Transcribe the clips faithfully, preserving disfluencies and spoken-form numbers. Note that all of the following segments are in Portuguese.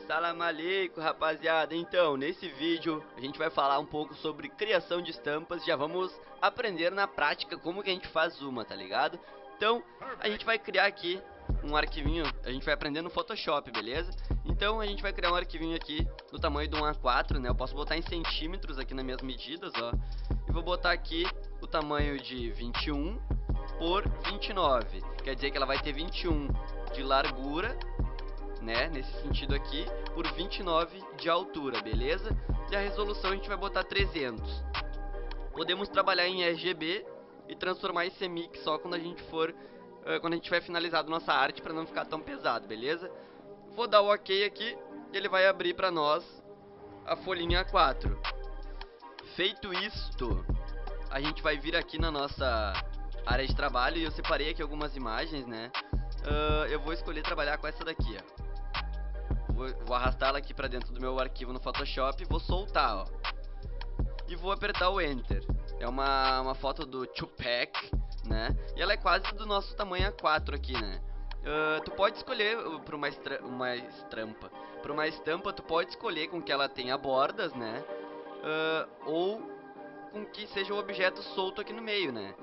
Salam aleikum, rapaziada. Então, nesse vídeo a gente vai falar um pouco sobre criação de estampas. Já vamos aprender na prática como que a gente faz uma, tá ligado? Então, a gente vai criar aqui um arquivinho, a gente vai aprender no Photoshop, beleza? Então, a gente vai criar um arquivinho aqui do tamanho do um A quatro, né? Eu posso botar em centímetros aqui nas minhas medidas, ó. E vou botar aqui o tamanho de vinte e um por vinte e nove. Quer dizer que ela vai ter vinte e um de largura, né, nesse sentido aqui, por vinte e nove de altura, beleza? E a resolução a gente vai botar trezentos. Podemos trabalhar em R G B e transformar em C M Y K só quando a gente for, uh, quando a gente tiver finalizado nossa arte, para não ficar tão pesado, beleza? Vou dar o OK aqui e ele vai abrir para nós a folhinha A quatro. Feito isto, a gente vai vir aqui na nossa área de trabalho e eu separei aqui algumas imagens, né? Uh, eu vou escolher trabalhar com essa daqui, ó. Vou, vou arrastá-la aqui pra dentro do meu arquivo no Photoshop, vou soltar, ó, e vou apertar o Enter. É uma, uma foto do Tupac, né? E ela é quase do nosso tamanho A quatro aqui, né? Uh, tu pode escolher para uma, uma estrampa, para uma estampa tu pode escolher com que ela tenha bordas, né? Uh, ou com que seja um objeto solto aqui no meio, né?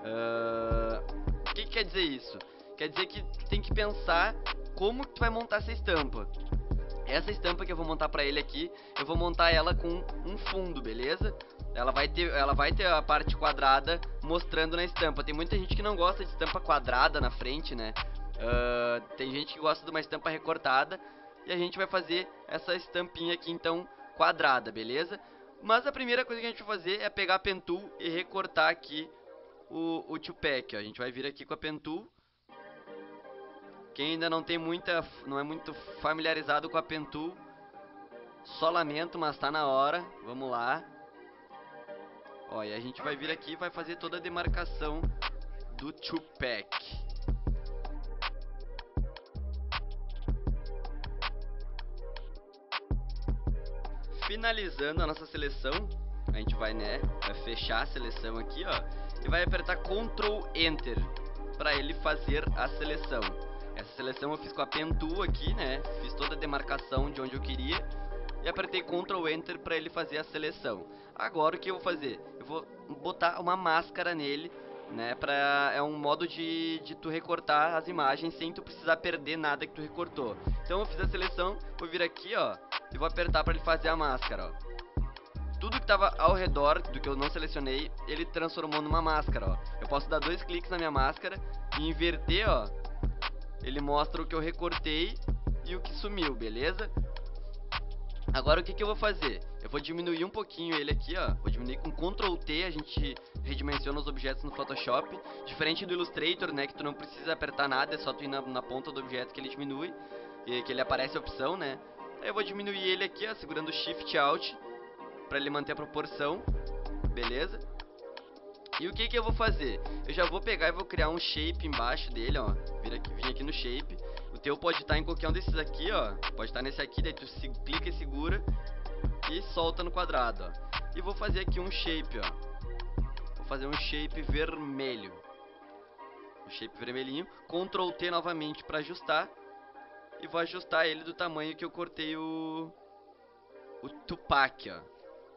Uh, o que, que quer dizer isso? Quer dizer que tu tem que pensar como que tu vai montar essa estampa. Essa estampa que eu vou montar pra ele aqui, eu vou montar ela com um fundo, beleza? Ela vai ter, ela vai ter a parte quadrada mostrando na estampa. Tem muita gente que não gosta de estampa quadrada na frente, né? Uh, tem gente que gosta de uma estampa recortada. E a gente vai fazer essa estampinha aqui, então, quadrada, beleza? Mas a primeira coisa que a gente vai fazer é pegar a Pen Tool e recortar aqui o, o Tupac, ó. A gente vai vir aqui com a Pen Tool. Quem ainda não tem muita, não é muito familiarizado com a Pen Tool, só lamento, mas tá na hora. Vamos lá. Ó, e a gente vai vir aqui e vai fazer toda a demarcação do Tupac. Finalizando a nossa seleção, a gente vai, né, vai fechar a seleção aqui, ó, e vai apertar control enter para ele fazer a seleção. Essa seleção eu fiz com a Pen Tool aqui, né? Fiz toda a demarcação de onde eu queria e apertei control enter para ele fazer a seleção. Agora o que eu vou fazer? Eu vou botar uma máscara nele, né? Pra, é um modo de, de tu recortar as imagens sem tu precisar perder nada que tu recortou. Então eu fiz a seleção, vou vir aqui, ó, e vou apertar para ele fazer a máscara, ó. Tudo que estava ao redor do que eu não selecionei, ele transformou numa máscara, ó. Eu posso dar dois cliques na minha máscara e inverter, ó. Ele mostra o que eu recortei e o que sumiu, beleza? Agora o que, que eu vou fazer? Eu vou diminuir um pouquinho ele aqui, ó. Vou diminuir com control T, a gente redimensiona os objetos no Photoshop. Diferente do Illustrator, né, que tu não precisa apertar nada, é só tu ir na, na ponta do objeto que ele diminui, e que ele aparece a opção, né? Aí eu vou diminuir ele aqui, ó, segurando Shift Alt, pra ele manter a proporção, beleza? E o que que eu vou fazer? Eu já vou pegar e vou criar um shape embaixo dele, ó. Vir aqui, vim aqui no shape. O teu pode estar em qualquer um desses aqui, ó. Pode estar nesse aqui, daí tu se, clica e segura e solta no quadrado, ó. E vou fazer aqui um shape, ó. Vou fazer um shape vermelho. Um shape vermelhinho. control T novamente para ajustar. E vou ajustar ele do tamanho que eu cortei o o Tupac, ó.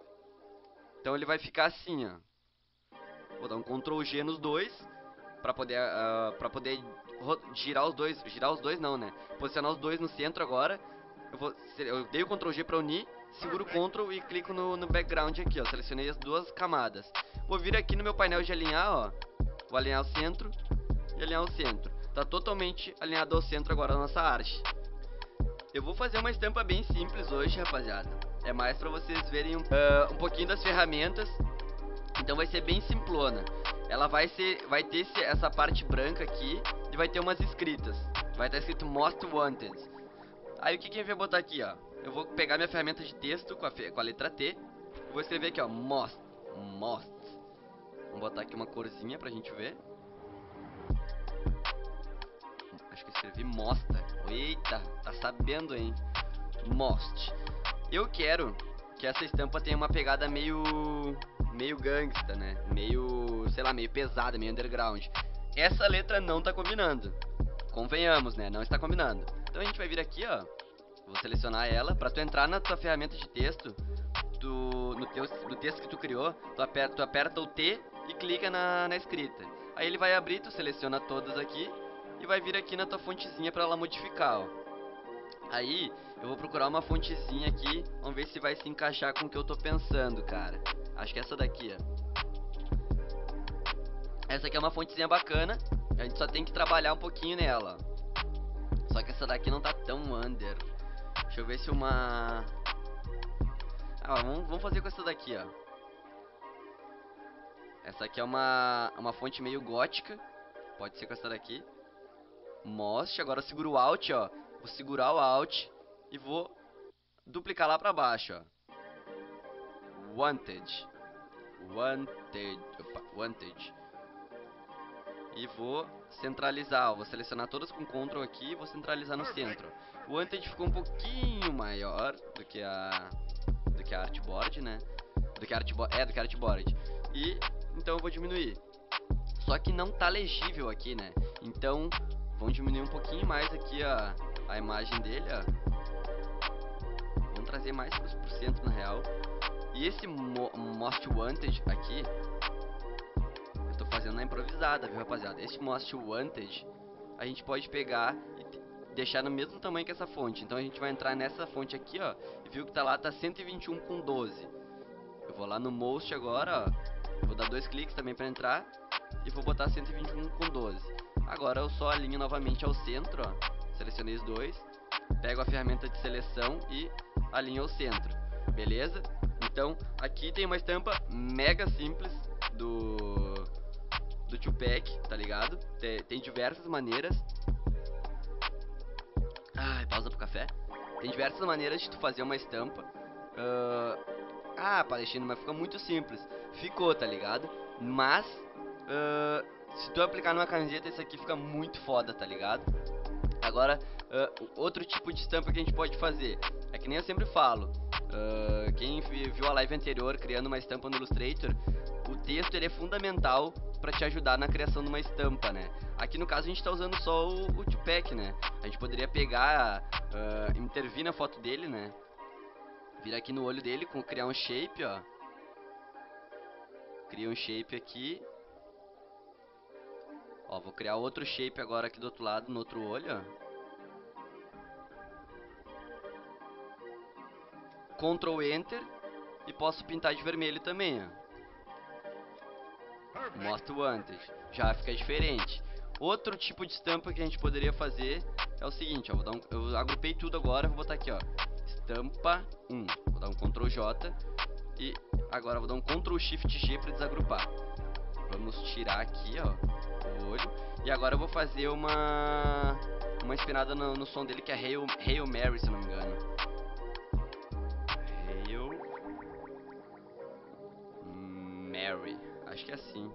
Então ele vai ficar assim, ó. Vou dar um control G nos dois para poder uh, para poder girar os dois, girar os dois não, né? Posicionar os dois no centro agora. Eu vou eu dei o control G para unir, seguro o control e clico no, no background aqui, ó. Selecionei as duas camadas. Vou vir aqui no meu painel de alinhar, ó. Vou alinhar o centro e alinhar o centro. Tá totalmente alinhado ao centro agora a nossa arte. Eu vou fazer uma estampa bem simples hoje, rapaziada. É mais para vocês verem um, uh, um pouquinho das ferramentas. Então vai ser bem simplona. Ela vai ser, vai ter esse, essa parte branca aqui e vai ter umas escritas. Vai estar escrito Most Wanted. Aí o que que a gente vai botar aqui, ó? Eu vou pegar minha ferramenta de texto com a, com a letra T. E vou escrever aqui, ó, Most. Most. Vamos botar aqui uma corzinha pra gente ver. Acho que eu escrevi Mosta. Eita, tá sabendo, hein? Most. Eu quero que essa estampa tenha uma pegada meio meio gangsta, né? Meio, sei lá, meio pesada, meio underground. Essa letra não tá combinando. Convenhamos, né? Não está combinando. Então a gente vai vir aqui, ó. Vou selecionar ela. Pra tu entrar na tua ferramenta de texto, tu, no, teu, no texto que tu criou, tu aperta, tu aperta o T e clica na, na escrita. Aí ele vai abrir, tu seleciona todas aqui e vai vir aqui na tua fontezinha pra ela modificar, ó. Aí eu vou procurar uma fontezinha aqui, vamos ver se vai se encaixar com o que eu tô pensando, cara. Acho que é essa daqui, ó. Essa aqui é uma fontezinha bacana, a gente só tem que trabalhar um pouquinho nela. Só que essa daqui não tá tão under. Deixa eu ver se uma... Ah, vamos, vamos fazer com essa daqui, ó. Essa aqui é uma, uma fonte meio gótica. Pode ser com essa daqui. Most, agora eu seguro o Alt, ó. Vou segurar o Alt e vou duplicar lá pra baixo, ó. Wanted. Wanted. Opa, Wanted. E vou centralizar, ó. Vou selecionar todas com Ctrl aqui e vou centralizar no centro. O Wanted ficou um pouquinho maior do que a do que a Artboard, né? Do que a Artboard, é, do que a Artboard. E então eu vou diminuir. Só que não tá legível aqui, né? Então vamos diminuir um pouquinho mais aqui a, a imagem dele, ó. Vamos trazer mais por cento na real. E esse mo Most Wanted aqui, eu tô fazendo na improvisada, viu, rapaziada? Esse Most Wanted, a gente pode pegar e deixar no mesmo tamanho que essa fonte. Então a gente vai entrar nessa fonte aqui, ó, e viu que tá lá, tá cento e vinte e um com doze. Eu vou lá no Most agora, ó. Vou dar dois cliques também pra entrar e vou botar cento e vinte e um com doze. Agora eu só alinho novamente ao centro, ó. Selecionei os dois, pego a ferramenta de seleção e alinho ao centro. Beleza? Então, aqui tem uma estampa mega simples do do Tupac, tá ligado? Tem, tem diversas maneiras. Ai, pausa pro café. Tem diversas maneiras de tu fazer uma estampa. Uh... Ah, Palestino, mas fica muito simples. Ficou, tá ligado? Mas uh... se tu aplicar numa camiseta, isso aqui fica muito foda, tá ligado? Agora, uh, outro tipo de estampa que a gente pode fazer é que nem eu sempre falo. Uh, quem viu a live anterior criando uma estampa no Illustrator, o texto ele é fundamental para te ajudar na criação de uma estampa, né? Aqui no caso a gente tá usando só o, o Tupac, né? A gente poderia pegar, uh, intervir na foto dele, né? Vir aqui no olho dele, com, criar um shape, ó. Cria um shape aqui. Ó, vou criar outro shape agora aqui do outro lado, no outro olho, ó. Ctrl Enter e posso pintar de vermelho também, ó. Most Wanted. Já fica diferente. Outro tipo de estampa que a gente poderia fazer é o seguinte, ó. Vou dar um, eu agrupei tudo agora, vou botar aqui, ó. Estampa um. Vou dar um Ctrl J e agora vou dar um Ctrl Shift G para desagrupar. Vamos tirar aqui, ó, o olho. E agora eu vou fazer uma uma inspirada no, no som dele, que é Hail, Hail Mary, se eu não me engano. Hail Mary. Acho que é assim.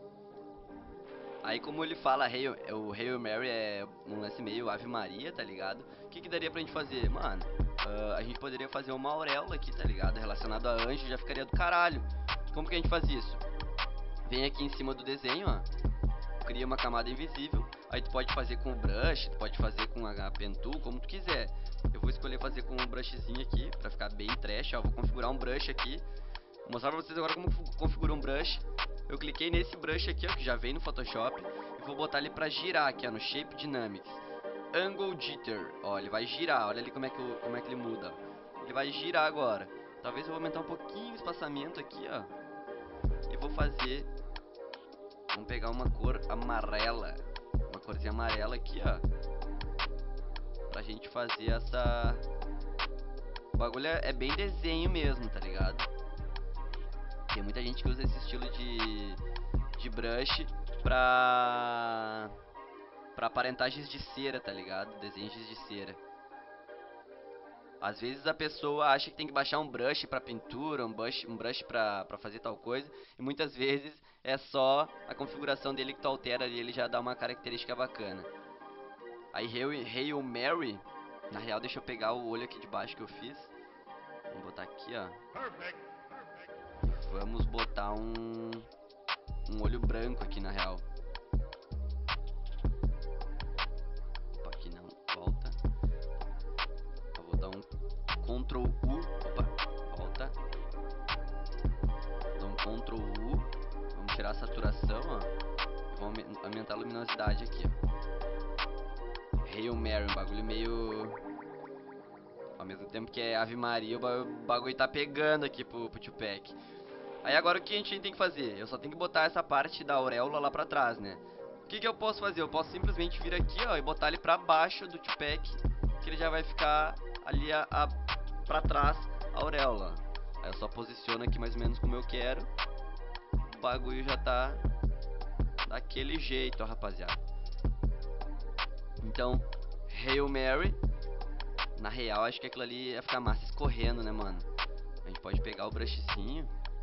Aí como ele fala, Hail, o Hail Mary é um lance meio Ave Maria, tá ligado? O que que daria pra gente fazer? Mano, uh, a gente poderia fazer uma auréola aqui, tá ligado? Relacionado a anjo, já ficaria do caralho. Como que a gente faz isso? Vem aqui em cima do desenho, ó. Cria uma camada invisível. Aí tu pode fazer com o brush, tu pode fazer com a pen tool, como tu quiser. Eu vou escolher fazer com um brushzinho aqui, pra ficar bem trash, ó. Vou configurar um brush aqui. Vou mostrar pra vocês agora como configura um brush. Eu cliquei nesse brush aqui, ó, que já vem no Photoshop, e vou botar ele pra girar aqui, ó, no Shape Dynamics. Angle Jitter, ó, ele vai girar, olha ali como é que, eu, como é que ele muda. Ele vai girar agora. Talvez eu vou aumentar um pouquinho o espaçamento aqui, ó. E vou fazer... Vamos pegar uma cor amarela. Uma corzinha amarela aqui, ó. Pra gente fazer essa... O bagulho é bem desenho mesmo, tá ligado? Tem muita gente que usa esse estilo de, de brush pra, pra aparentagens de cera, tá ligado? Desenhos de cera. Às vezes a pessoa acha que tem que baixar um brush pra pintura, um brush, um brush pra, pra fazer tal coisa. E muitas vezes é só a configuração dele que tu altera e ele já dá uma característica bacana. Aí Hail, Hail Mary, na real deixa eu pegar o olho aqui de baixo que eu fiz. Vamos botar aqui, ó. Vamos botar um, um olho branco aqui na real. Opa, aqui não, volta. Eu vou dar Ctrl U. Opa, volta. Dá um Ctrl U. Vamos tirar a saturação, ó. E vamos aumentar a luminosidade aqui, ó. Hail Mary, um bagulho meio... Ao mesmo tempo que é Ave Maria, o bagulho tá pegando aqui pro, pro Tupac. Aí agora o que a gente tem que fazer? Eu só tenho que botar essa parte da auréola lá pra trás, né? O que que eu posso fazer? Eu posso simplesmente vir aqui, ó, e botar ele pra baixo do Tupac, que ele já vai ficar ali a, a, pra trás a auréola. Aí eu só posiciono aqui mais ou menos como eu quero. O bagulho já tá daquele jeito, ó, rapaziada. Então, Hail Mary. Na real, acho que aquilo ali ia ficar massa escorrendo, né, mano? A gente pode pegar o brushzinho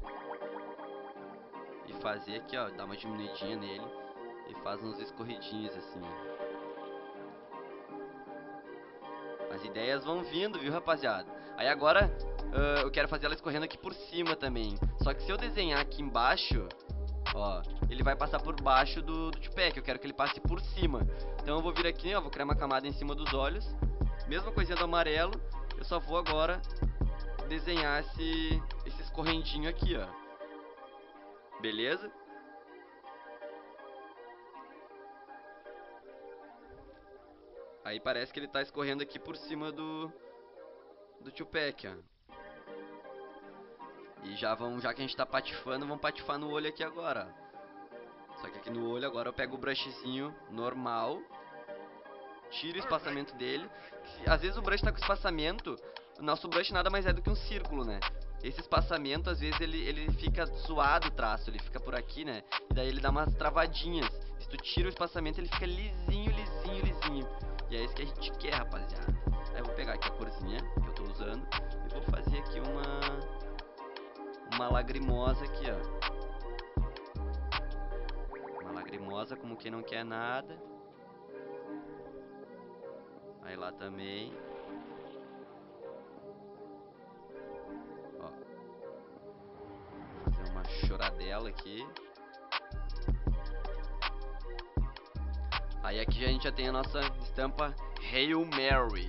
e fazer aqui, ó, dar uma diminuidinha nele e faz uns escorridinhos assim, ó. As ideias vão vindo, viu, rapaziada? Aí agora uh, eu quero fazer ela escorrendo aqui por cima também. Só que se eu desenhar aqui embaixo, ó, ele vai passar por baixo do, do Tupac. Eu quero que ele passe por cima. Então eu vou vir aqui, ó, vou criar uma camada em cima dos olhos. Mesma coisinha do amarelo. Eu só vou agora desenhar esse, esse escorrendinho aqui, ó. Beleza? Aí parece que ele tá escorrendo aqui por cima do do Tupac, ó. E já vamos, já que a gente tá patifando, vamos patifar no olho aqui agora, ó. Só que aqui no olho agora eu pego o brushzinho normal, tiro o espaçamento dele. Às vezes o brush tá com espaçamento, o nosso brush nada mais é do que um círculo, né? Esse espaçamento, às vezes, ele, ele fica zoado o traço, ele fica por aqui, né? E daí ele dá umas travadinhas. Se tu tira o espaçamento, ele fica lisinho, lisinho, lisinho. E é isso que a gente quer, rapaziada. Aí eu vou pegar aqui a corzinha que eu tô usando e vou fazer aqui uma uma lagrimosa aqui, ó. Uma lagrimosa como quem não quer nada. Aí lá também. Ó. Vou fazer uma choradela aqui. Aí aqui a gente já tem a nossa estampa Hail Mary.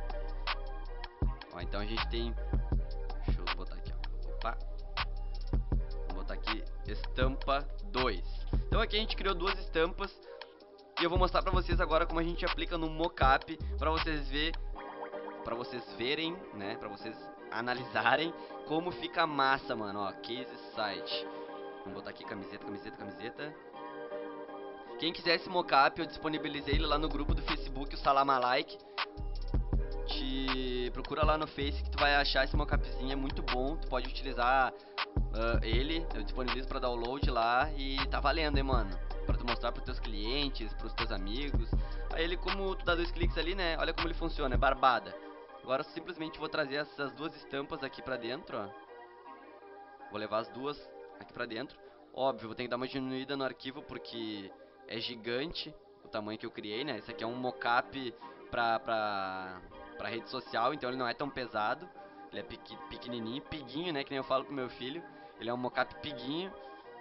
Ó, então a gente tem... Deixa eu botar aqui, ó. Opa. Vou botar aqui estampa dois. Então aqui a gente criou duas estampas. E eu vou mostrar pra vocês agora como a gente aplica no mockup, pra vocês ver, pra vocês verem, né, pra vocês analisarem como fica massa, mano, ó, case site. Vamos botar aqui camiseta, camiseta, camiseta. Quem quiser esse mockup, eu disponibilizei ele lá no grupo do Facebook, o Salamalike. Te procura lá no Face que tu vai achar esse mockupzinho, é muito bom, tu pode utilizar uh, ele, eu disponibilizo pra download lá e tá valendo, hein, mano. Pra tu mostrar pros teus clientes, pros teus amigos. Aí ele, como tu dá dois cliques ali, né, olha como ele funciona, é barbada. Agora eu simplesmente vou trazer essas duas estampas aqui pra dentro, ó. Vou levar as duas aqui pra dentro. Óbvio, vou ter que dar uma diminuída no arquivo porque é gigante o tamanho que eu criei, né. Esse aqui é um mockup pra, pra, pra rede social, então ele não é tão pesado. Ele é pequ pequenininho, piguinho, né, que nem eu falo pro meu filho. Ele é um mockup piguinho.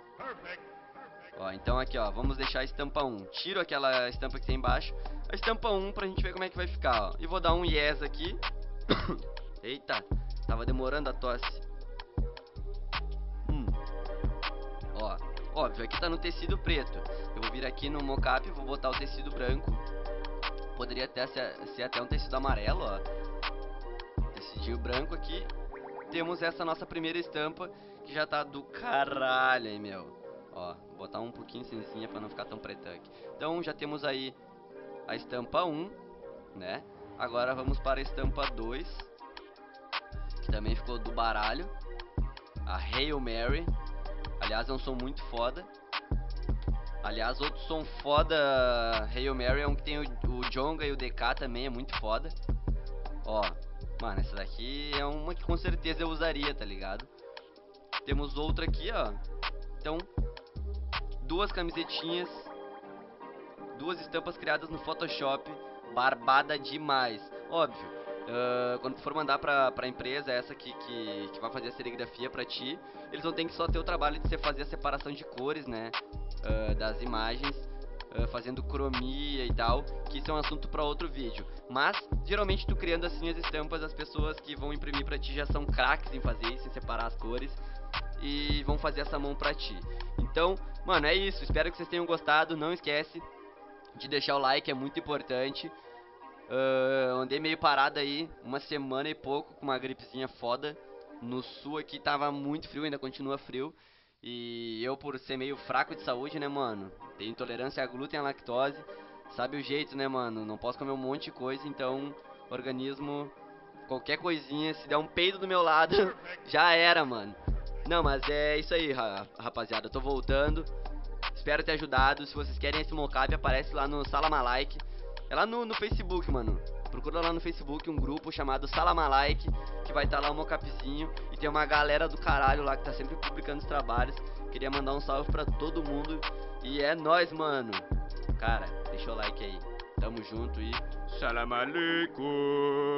Ó, então aqui, ó, vamos deixar a estampa um. Tiro aquela estampa que tem embaixo. A estampa um pra gente ver como é que vai ficar, ó. E vou dar um yes aqui. Eita, tava demorando a tosse. Hum. Ó, óbvio, aqui tá no tecido preto. Eu vou vir aqui no mockup e vou botar o tecido branco. Poderia até ser, ser até um tecido amarelo, ó. Tecidinho branco aqui. Temos essa nossa primeira estampa, que já tá do caralho, hein, meu. Ó, vou botar um pouquinho cinzinha pra não ficar tão pretão aqui. Então já temos aí a estampa um, né? Agora vamos para a estampa dois, que também ficou do baralho. A Hail Mary. Aliás, é um som muito foda. Aliás, outro som foda Hail Mary é um que tem o, o Djonga e o D K também, é muito foda. Ó, mano, essa daqui é uma que com certeza eu usaria, tá ligado? Temos outra aqui, ó. Então, duas camisetinhas, duas estampas criadas no Photoshop, barbada demais. Óbvio, uh, quando tu for mandar pra, pra empresa essa que, que, que vai fazer a serigrafia pra ti, eles vão ter que só ter o trabalho de você fazer a separação de cores, né, uh, das imagens. uh, fazendo cromia e tal, que isso é um assunto para outro vídeo. Mas, geralmente tu criando assim as estampas, as pessoas que vão imprimir pra ti já são craques em fazer isso, em separar as cores, e vão fazer essa mão pra ti. Então, mano, é isso, espero que vocês tenham gostado, não esquece de deixar o like, é muito importante. Uh, andei meio parado aí, uma semana e pouco, com uma gripezinha foda. No sul aqui tava muito frio, ainda continua frio. E eu, por ser meio fraco de saúde, né, mano, tenho intolerância a glúten e a lactose. Sabe o jeito, né, mano, não posso comer um monte de coisa, então, organismo, qualquer coisinha, se der um peido do meu lado, já era, mano. Não, mas é isso aí, rapaziada, eu tô voltando. Espero ter ajudado. Se vocês querem esse mocap, aparece lá no Salamalike. É lá no, no Facebook, mano. Procura lá no Facebook um grupo chamado Salamalike, que vai estar tá lá o mocapzinho. E tem uma galera do caralho lá que tá sempre publicando os trabalhos. Queria mandar um salve pra todo mundo. E é nóis, mano. Cara, deixa o like aí. Tamo junto e... Salam aleikum.